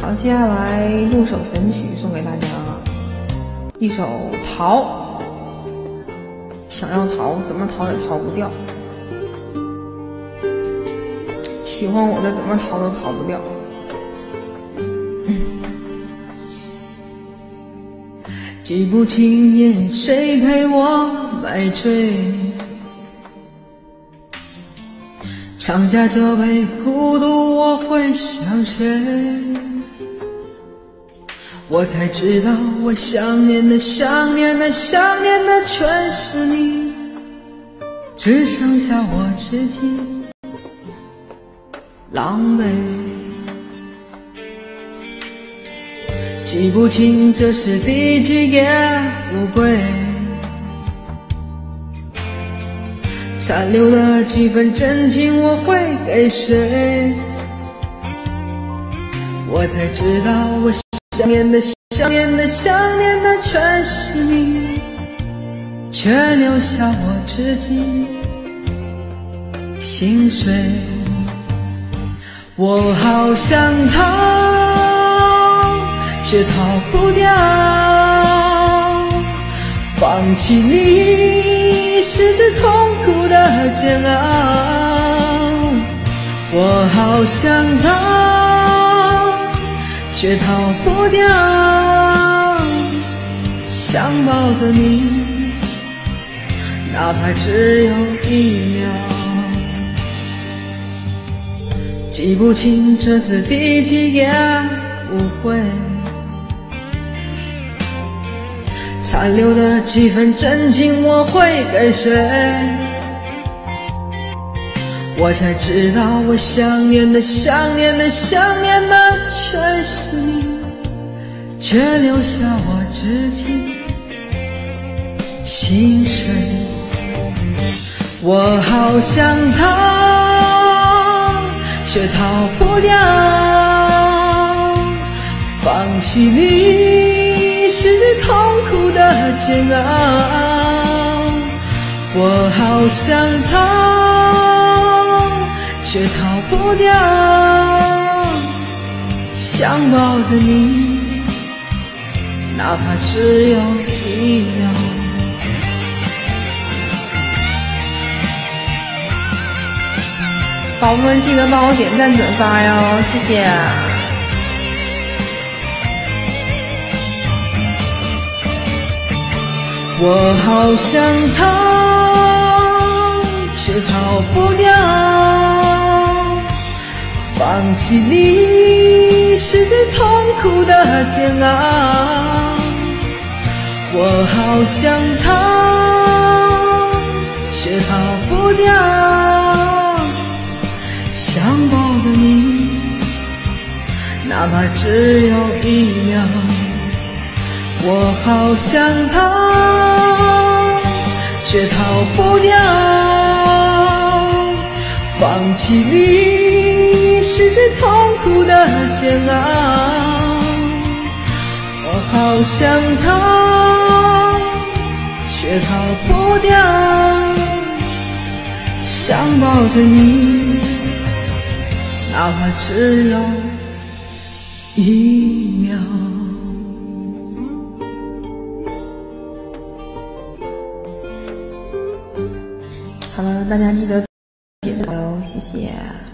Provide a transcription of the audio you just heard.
好，接下来6首神曲送给大家，一首《逃》，想要逃，怎么逃也逃不掉。喜欢我的怎么逃都逃不掉。记不清夜谁陪我买醉，尝下这杯孤独我会想谁？我才知道我想念的想念的想念的全是你，只剩下我自己狼狈。记不清这是第几夜不归，残留的几分真情我会给谁？我才知道我想念的想念的想念的全是你，却留下我自己心碎。我好想逃，却逃不掉，放弃你是最痛苦的煎熬。我好想逃，却逃不掉，想抱着你，哪怕只有1秒。记不清这是第几夜不归，残留的几分真情我会给谁？我才知道我想念的想念的想念的全是你，却留下我自己心碎。我好想逃，却逃不掉，放弃你是最痛苦的煎熬。我好想逃，却逃不掉，想抱着你，哪怕只有1秒。宝宝们记得帮我点赞转发哟，谢谢。我好想逃，却逃不掉，放弃你是最痛苦的煎熬。我好想逃，却逃不掉，想抱着你，哪怕只有1秒。我好想逃，却逃不掉，放弃你是最痛苦的煎熬。我好想逃，却逃不掉，想抱着你，哪怕只有1秒。好了，大家记得点赞哦，谢谢。